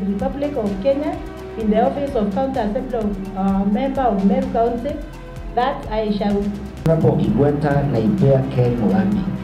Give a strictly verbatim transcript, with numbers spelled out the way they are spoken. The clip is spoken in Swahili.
Republic of Kenya in the office of County Assembly of uh, Member of Meru County, that I shall. Hapo Igweta na Ipea Ken Mugambi.